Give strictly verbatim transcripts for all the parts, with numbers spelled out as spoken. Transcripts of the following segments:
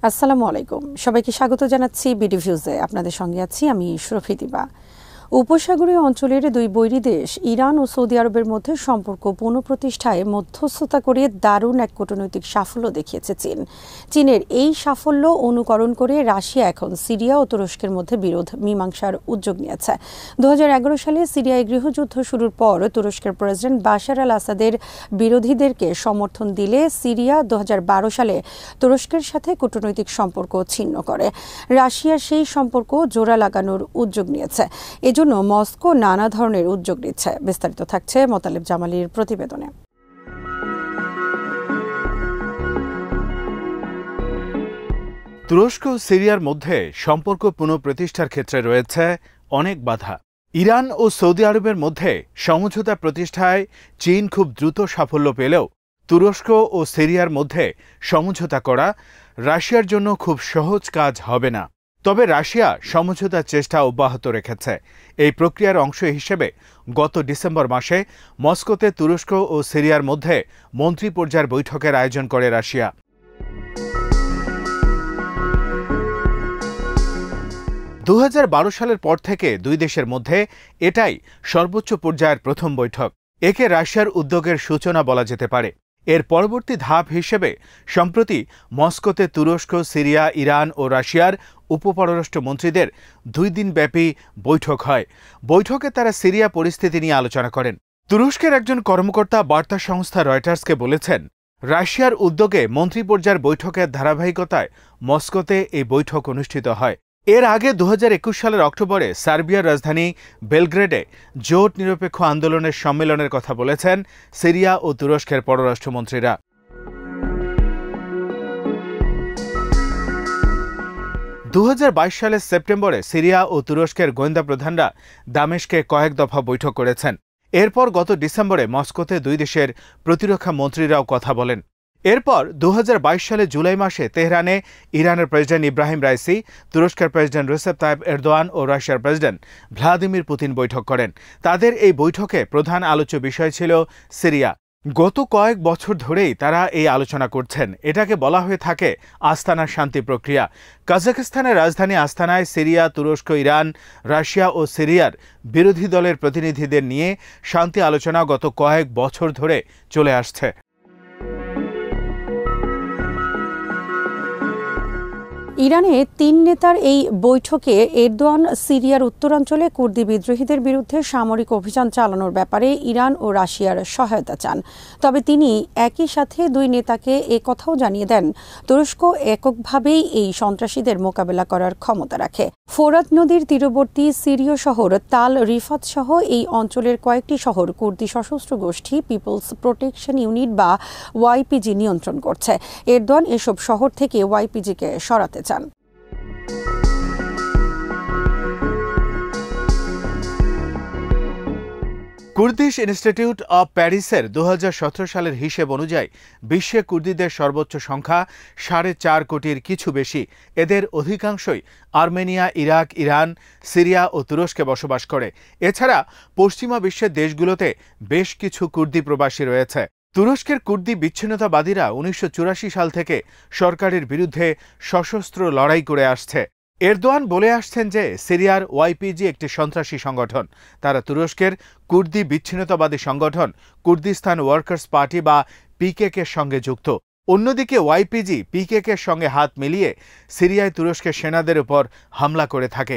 আসসালামু আলাইকুম, সবাইকে স্বাগত জানাচ্ছি বিডি ভিউজে। আপনাদের সঙ্গে আছি আমি শরফিতিবা। উপসাগরীয় অঞ্চলের দুই বৈরী দেশ ইরান ও সৌদি আরবের মধ্যে সম্পর্ক পুনঃপ্রতিষ্ঠায় মধ্যস্থতা করে দারুণ এক কূটনৈতিক সাফল্য দেখিয়েছে চীন। চীনের এই সাফল্য অনুকরণ করে রাশিয়া এখন সিরিয়া ও তুরস্কের মধ্যে বিরোধ মীমাংসার উদ্যোগ নিয়েছে। দু হাজার এগারো সালে সিরিয়ায় গৃহযুদ্ধ শুরুর পর তুরস্কের প্রেসিডেন্ট বাশার আল আসাদের বিরোধীদেরকে সমর্থন দিলে সিরিয়া দু হাজার বারো সালে তুরস্কের সাথে কূটনৈতিক সম্পর্ক ছিন্ন করে। রাশিয়া সেই সম্পর্ক জোড়া লাগানোর উদ্যোগ নিয়েছে। এজন্য মস্কো নানা ধরনের উদ্যোগ নিচ্ছে। বিস্তারিত থাকছে মোতালেব জামালির প্রতিবেদনে। তুরস্ক ও সিরিয়ার মধ্যে সম্পর্ক পুনঃপ্রতিষ্ঠার ক্ষেত্রে রয়েছে অনেক বাধা। ইরান ও সৌদি আরবের মধ্যে সমঝোতা প্রতিষ্ঠায় চীন খুব দ্রুত সাফল্য পেলেও তুরস্ক ও সিরিয়ার মধ্যে সমঝোতা করা রাশিয়ার জন্য খুব সহজ কাজ হবে না। তবে রাশিয়া সমঝোতার চেষ্টা অব্যাহত রেখেছে। এই প্রক্রিয়ার অংশ হিসেবে গত ডিসেম্বর মাসে মস্কোতে তুরস্ক ও সিরিয়ার মধ্যে মন্ত্রী পর্যায়ের বৈঠকের আয়োজন করে রাশিয়া। দু হাজার বারো সালের পর থেকে দুই দেশের মধ্যে এটাই সর্বোচ্চ পর্যায়ের প্রথম বৈঠক। একে রাশিয়ার উদ্যোগের সূচনা বলা যেতে পারে। এর পরবর্তী ধাপ হিসেবে সম্প্রতি মস্কোতে তুরস্ক, সিরিয়া, ইরান ও রাশিয়ার উপপররাষ্ট্রমন্ত্রীদের দুই দিনব্যাপী বৈঠক হয়। বৈঠকে তারা সিরিয়া পরিস্থিতি নিয়ে আলোচনা করেন। তুরস্কের একজন কর্মকর্তা বার্তা সংস্থা রয়টার্সকে বলেছেন, রাশিয়ার উদ্যোগে মন্ত্রী পর্যায়ের বৈঠকের ধারাবাহিকতায় মস্কোতে এই বৈঠক অনুষ্ঠিত হয়। এর আগে দু হাজার একুশ সালের অক্টোবরে সার্বিয়ার রাজধানী বেলগ্রেডে জোট নিরপেক্ষ আন্দোলনের সম্মেলনের কথা বলেছেন সিরিয়া ও তুরস্কের পররাষ্ট্রমন্ত্রীরা। দু হাজার বাইশ সালের সেপ্টেম্বরে সিরিয়া ও তুরস্কের গোয়েন্দা প্রধানরা দামেস্কে কয়েক দফা বৈঠক করেছেন। এরপর গত ডিসেম্বরে মস্কোতে দুই দেশের প্রতিরক্ষা মন্ত্রীরাও কথা বলেন। এরপর দু হাজার বাইশ সালে জুলাই মাসে তেহরানে ইরানের প্রেসিডেন্ট ইব্রাহিম রাইসি, তুরস্কের প্রেসিডেন্ট রিসেপ তাইপ এরদোয়ান ও রাশিয়ার প্রেসিডেন্ট ভ্লাদিমির পুতিন বৈঠক করেন। তাদের এই বৈঠকে প্রধান আলোচ্য বিষয় ছিল সিরিয়া। গত কয়েক বছর ধরেই তারা এই আলোচনা করছেন। এটাকে বলা হয়ে থাকে আস্তানার শান্তি প্রক্রিয়া। কাজাখস্তানের রাজধানী আস্তানায় সিরিয়া, তুরস্ক, ইরান, রাশিয়া ও সিরিয়ার বিরোধী দলের প্রতিনিধিদের নিয়ে শান্তি আলোচনা গত কয়েক বছর ধরে চলে আসছে। ইরানে তিন নেতার এই বৈঠকে এরদোয়ান সিরিয়ার উত্তরাঞ্চলে কুর্দি বিদ্রোহীদের বিরুদ্ধে সামরিক অভিযান চালানোর ব্যাপারে ইরান ও রাশিয়ার সহায়তা চান। তবে তিনি একই সাথে দুই নেতাকে এ কথাও জানিয়ে দেন, তুরস্ক এককভাবেই এই সন্ত্রাসীদের মোকাবেলা করার ক্ষমতা রাখে। ফোরাত নদীর তীরবর্তী সিরীয় শহর তাল রিফাত সহ এই অঞ্চলের কয়েকটি শহর কুর্দি সশস্ত্র গোষ্ঠী পিপলস প্রোটেকশন ইউনিট বা ওয়াইপিজি নিয়ন্ত্রণ করছে। এরদোয়ান এসব শহর থেকে ওয়াইপিজিকে সরাতে চান। কুর্দিশ ইনস্টিটিউট অব প্যারিসের দু হাজার সতেরো সালের হিসেব অনুযায়ী বিশ্বে কুর্দিদের সর্বোচ্চ সংখ্যা সাড়ে চার কোটির কিছু বেশি। এদের অধিকাংশই আর্মেনিয়া, ইরাক, ইরান, সিরিয়া ও তুরস্কে বসবাস করে। এছাড়া পশ্চিমা বিশ্বের দেশগুলোতে বেশ কিছু কুর্দি প্রবাসী রয়েছে। তুরস্কের কুর্দি বিচ্ছিন্নতাবাদীরা উনিশশো চুরাশি সাল থেকে সরকারের বিরুদ্ধে সশস্ত্র লড়াই করে আসছে। এরদোয়ান বলে আসছেন যে সিরিয়ার ওয়াইপিজি একটি সন্ত্রাসী সংগঠন। তারা তুরস্কের কুর্দি বিচ্ছিন্নতাবাদী সংগঠন কুর্দিস্তান ওয়ার্কার্স পার্টি বা পিকেকের সঙ্গে যুক্ত। অন্যদিকে ওয়াইপিজি পিকেকের সঙ্গে হাত মিলিয়ে সিরিয়ায় তুরস্কের সেনাদের উপর হামলা করে থাকে।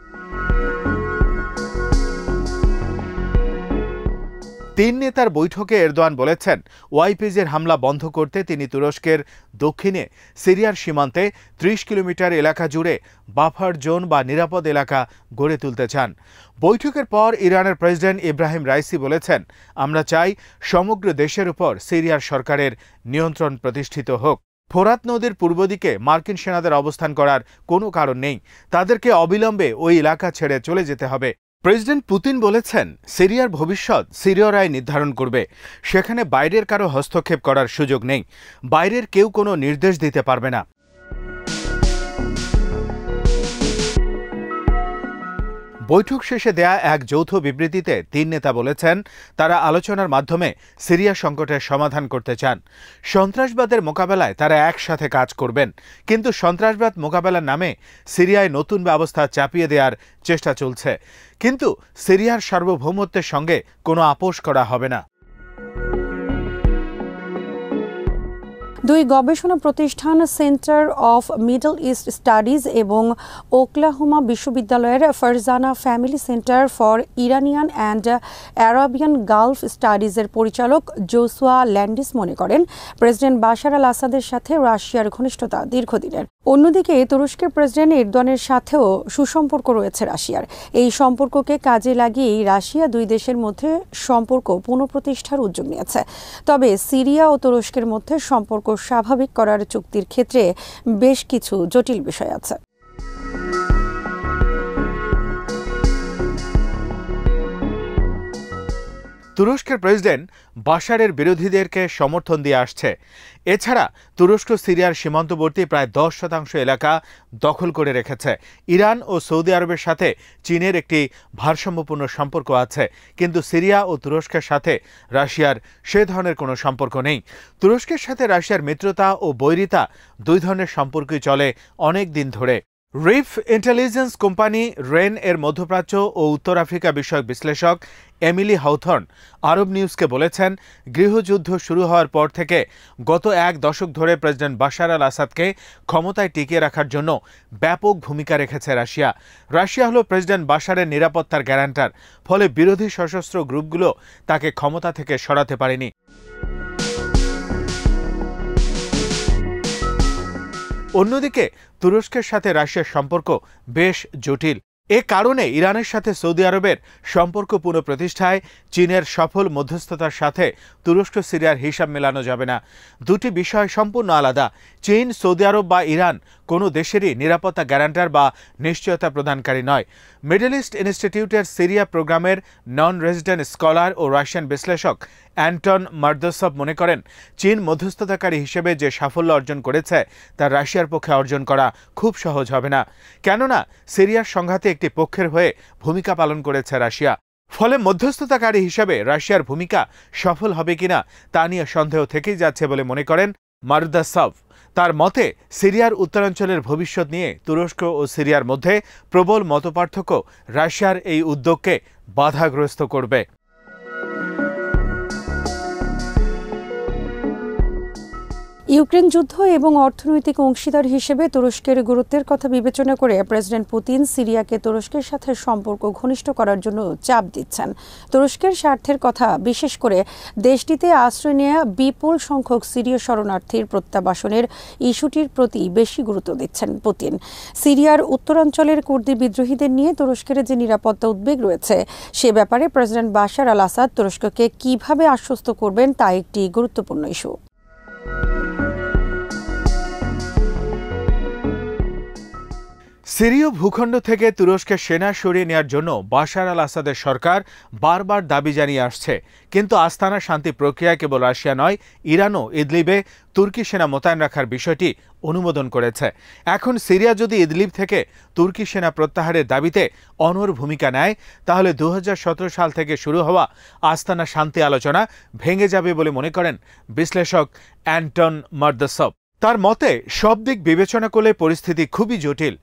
তিন নেতার বৈঠকে এরদোয়ান বলেছেন, ওয়াইপিজির হামলা বন্ধ করতে তিনি তুরস্কের দক্ষিণে সিরিয়ার সীমান্তে ত্রিশ কিলোমিটার এলাকা জুড়ে বাফার জোন বা নিরাপদ এলাকা গড়ে তুলতে চান। বৈঠকের পর ইরানের প্রেসিডেন্ট ইব্রাহিম রাইসি বলেছেন, আমরা চাই সমগ্র দেশের উপর সিরিয়ার সরকারের নিয়ন্ত্রণ প্রতিষ্ঠিত হোক। ফোরাত নদীর পূর্ব দিকে মার্কিন সেনাদের অবস্থান করার কোনো কারণ নেই। তাদেরকে অবিলম্বে ওই এলাকা ছেড়ে চলে যেতে হবে। প্রেসিডেন্ট পুতিন বলেছেন, সিরিয়ার ভবিষ্যৎ সিরীয়রাই নির্ধারণ করবে। সেখানে বাইরের কারো হস্তক্ষেপ করার সুযোগ নেই। বাইরের কেউ কোনো নির্দেশ দিতে পারবে না। বৈঠক শেষে দেয়া এক যৌথ বিবৃতিতে তিন নেতা বলেছেন তারা আলোচনার মাধ্যমে সিরিয়া সংকটের সমাধান করতে চান। সন্ত্রাসবাদের মোকাবেলায় তারা একসাথে কাজ করবেন, কিন্তু সন্ত্রাসবাদ মোকাবেলার নামে সিরিয়ায় নতুন ব্যবস্থা চাপিয়ে দেওয়ার চেষ্টা চলছে। কিন্তু সিরিয়ার সার্বভৌমত্বের সঙ্গে কোনো আপোষ করা হবে না। দুই গবেষণা প্রতিষ্ঠান centre of Middle East studies এবং ওকলাহোমা বিশ্ববিদ্যালয়ের Farzaneh family centre for Iranian and Arabian Gulf স্টাডিজের পরিচালক জোসুয়া ল্যান্ডিস মনে করেন প্রেসিডেন্ট বাশার আল আসাদের সাথে রাশিয়ার ঘনিষ্ঠতা দীর্ঘদিনের। অন্যদিকে তুরস্কের প্রেসিডেন্ট এরদোয়ানের সাথেও সুসম্পর্ক রয়েছে রাশিয়ার। এই সম্পর্ককে কাজে লাগিয়েই রাশিয়া দুই দেশের মধ্যে সম্পর্ক পুনঃপ্রতিষ্ঠার উদ্যোগ নিয়েছে। তবে সিরিয়া ও তুরস্কের মধ্যে সম্পর্ক স্বাভাবিক করার চুক্তির ক্ষেত্রে বেশ কিছু জটিল বিষয় আছে। তুরস্কের প্রেসিডেন্ট বাশারের বিরোধীদেরকে সমর্থন দিয়ে আসছে। এছাড়া তুরস্ক সিরিয়ার সীমান্তবর্তী প্রায় দশ শতাংশ এলাকা দখল করে রেখেছে। ইরান ও সৌদি আরবের সাথে চীনের একটি ভারসাম্যপূর্ণ সম্পর্ক আছে, কিন্তু সিরিয়া ও তুরস্কের সাথে রাশিয়ার সে ধরনের কোনো সম্পর্ক নেই। তুরস্কের সাথে রাশিয়ার মিত্রতা ও বৈরিতা দুই ধরনের সম্পর্কই চলে অনেক দিন ধরে। রিফ ইন্টেলিজেন্স কোম্পানি রেন এর মধ্যপ্রাচ্য ও উত্তর আফ্রিকা বিষয়ক বিশ্লেষক এমিলি হাউথর্ন আরব নিউজকে বলেছেন, গৃহযুদ্ধ শুরু হওয়ার পর থেকে গত এক দশক ধরে প্রেসিডেন্ট বাশার আল আসাদকে ক্ষমতায় টিকিয়ে রাখার জন্য ব্যাপক ভূমিকা রেখেছে রাশিয়া। রাশিয়া হলো প্রেসিডেন্ট বাশারের নিরাপত্তার গ্যারান্টার, ফলে বিরোধী সশস্ত্র গ্রুপগুলো তাকে ক্ষমতা থেকে সরাতে পারেনি। অন্যদিকে তুরস্কের সাথে রাশিয়ার সম্পর্ক বেশ জটিল। এ কারণে ইরানের সাথে সৌদি আরবের সম্পর্ক পুনঃপ্রতিষ্ঠায় চীনের সফল মধ্যস্থতার সাথে তুরস্ক সিরিয়ার হিসাব মেলানো যাবে না। দুটি বিষয় সম্পূর্ণ আলাদা। চীন, সৌদি আরব বা ইরান কোনো দেশেরই নিরাপত্তা গ্যারান্টার বা নিশ্চয়তা প্রদানকারী নয়। মিডল ইস্ট ইনস্টিটিউটের সিরিয়া প্রোগ্রামের নন রেজিডেন্ট স্কলার ও রাশিয়ান বিশ্লেষক অ্যান্টন মার্দসভ মনে করেন, চীন মধ্যস্থতাকারী হিসেবে যে সাফল্য অর্জন করেছে তা রাশিয়ার পক্ষে অর্জন করা খুব সহজ হবে না, কেননা সিরিয়ার সংঘাতে একটি পক্ষের হয়ে ভূমিকা পালন করেছে রাশিয়া। ফলে মধ্যস্থতাকারী হিসেবে রাশিয়ার ভূমিকা সফল হবে কিনা তা নিয়ে সন্দেহ থেকেই যাচ্ছে বলে মনে করেন মার্দসভ। তার মতে, সিরিয়ার উত্তরাঞ্চলের ভবিষ্যৎ নিয়ে তুরস্ক ও সিরিয়ার মধ্যে প্রবল মতপার্থক্য রাশিয়ার এই উদ্যোগকে বাধাগ্রস্ত করবে। ইউক্রেন যুদ্ধ এবং অর্থনৈতিক অংশীদার হিসেবে তুরস্কের গুরুত্বের কথা বিবেচনা করে প্রেসিডেন্ট পুতিন সিরিয়াকে তুরস্কের সাথে সম্পর্ক ঘনিষ্ঠ করার জন্য চাপ দিচ্ছেন। তুরস্কের স্বার্থের কথা বিশেষ করে দেশটিতে আশ্রয় নেওয়া বিপুল সংখ্যক সিরীয় শরণার্থীর প্রত্যাবাসনের ইস্যুটির প্রতি বেশি গুরুত্ব দিচ্ছেন পুতিন। সিরিয়ার উত্তরাঞ্চলের কুর্দি বিদ্রোহীদের নিয়ে তুরস্কের যে নিরাপত্তা উদ্বেগ রয়েছে সে ব্যাপারে প্রেসিডেন্ট বাশার আল আসাদ তুরস্ককে কিভাবে আশ্বস্ত করবেন তা একটি গুরুত্বপূর্ণ ইস্যু। সিরীয় ভূখণ্ড থেকে তুরস্কের সেনা সরিয়ে নেওয়ার জন্য বাশার আল আসাদের সরকার বারবার দাবি জানিয়ে আসছে, কিন্তু আস্তানা শান্তি প্রক্রিয়ায় কেবল রাশিয়া নয়, ইরানও ইদলিবে তুর্কি সেনা মোতায়েন রাখার বিষয়টি অনুমোদন করেছে। এখন সিরিয়া যদি ইদলিব থেকে তুর্কি সেনা প্রত্যাহারের দাবিতে অনড় ভূমিকা নেয়, তাহলে দু হাজার সতেরো সাল থেকে শুরু হওয়া আস্তানা শান্তি আলোচনা ভেঙে যাবে বলে মনে করেন বিশ্লেষক অ্যান্টন মার্দসভ। তার মতে, সব দিক বিবেচনা করলে পরিস্থিতি খুবই জটিল।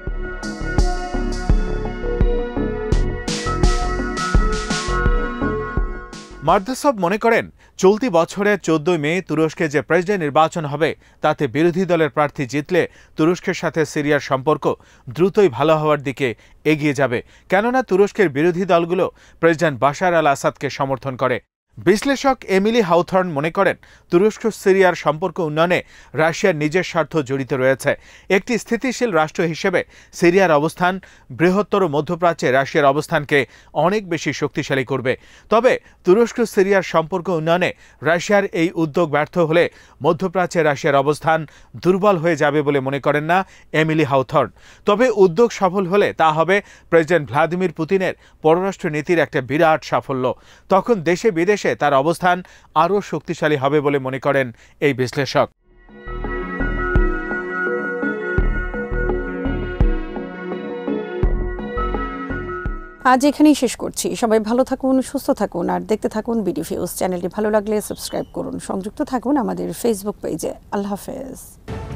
মার্দসভ মনে করেন, চলতি বছরের চোদ্দই মে তুরস্কে যে প্রেসিডেন্ট নির্বাচন হবে তাতে বিরোধী দলের প্রার্থী জিতলে তুরস্কের সাথে সিরিয়ার সম্পর্ক দ্রুতই ভালো হওয়ার দিকে এগিয়ে যাবে, কেননা তুরস্কের বিরোধী দলগুলো প্রেসিডেন্ট বাশার আল আসাদকে সমর্থন করে। বিশ্লেষক এমিলি হাউথর্ন মনে করেন, তুরস্ক সিরিয়ার সম্পর্ক উন্নয়নে রাশিয়ার নিজের স্বার্থ জড়িত রয়েছে। একটি স্থিতিশীল রাষ্ট্র হিসেবে সিরিয়ার অবস্থান বৃহত্তর মধ্যপ্রাচ্যে রাশিয়ার অবস্থানকে অনেক বেশি শক্তিশালী করবে। তবে তুরস্ক সিরিয়ার সম্পর্ক উন্নয়নে রাশিয়ার এই উদ্যোগ ব্যর্থ হলে মধ্যপ্রাচ্যে রাশিয়ার অবস্থান দুর্বল হয়ে যাবে বলে মনে করেন না এমিলি হাউথর্ন। তবে উদ্যোগ সফল হলে তা হবে প্রেসিডেন্ট ভ্লাদিমির পুতিনের পররাষ্ট্র নীতির একটা বিরাট সাফল্য। তখন দেশে বিদেশে তার অবস্থান আরও শক্তিশালী হবে বলে মনে করেন এই বিশ্লেষক। আজ এখানেই শেষ করছি। সবাই ভালো থাকুন, সুস্থ থাকুন আর দেখতে থাকুন বিডি নিউজ। চ্যানেলটি ভালো লাগলে সাবস্ক্রাইব করুন, সংযুক্ত থাকুন আমাদের ফেসবুক পেজে। আল্লাহ হাফেজ।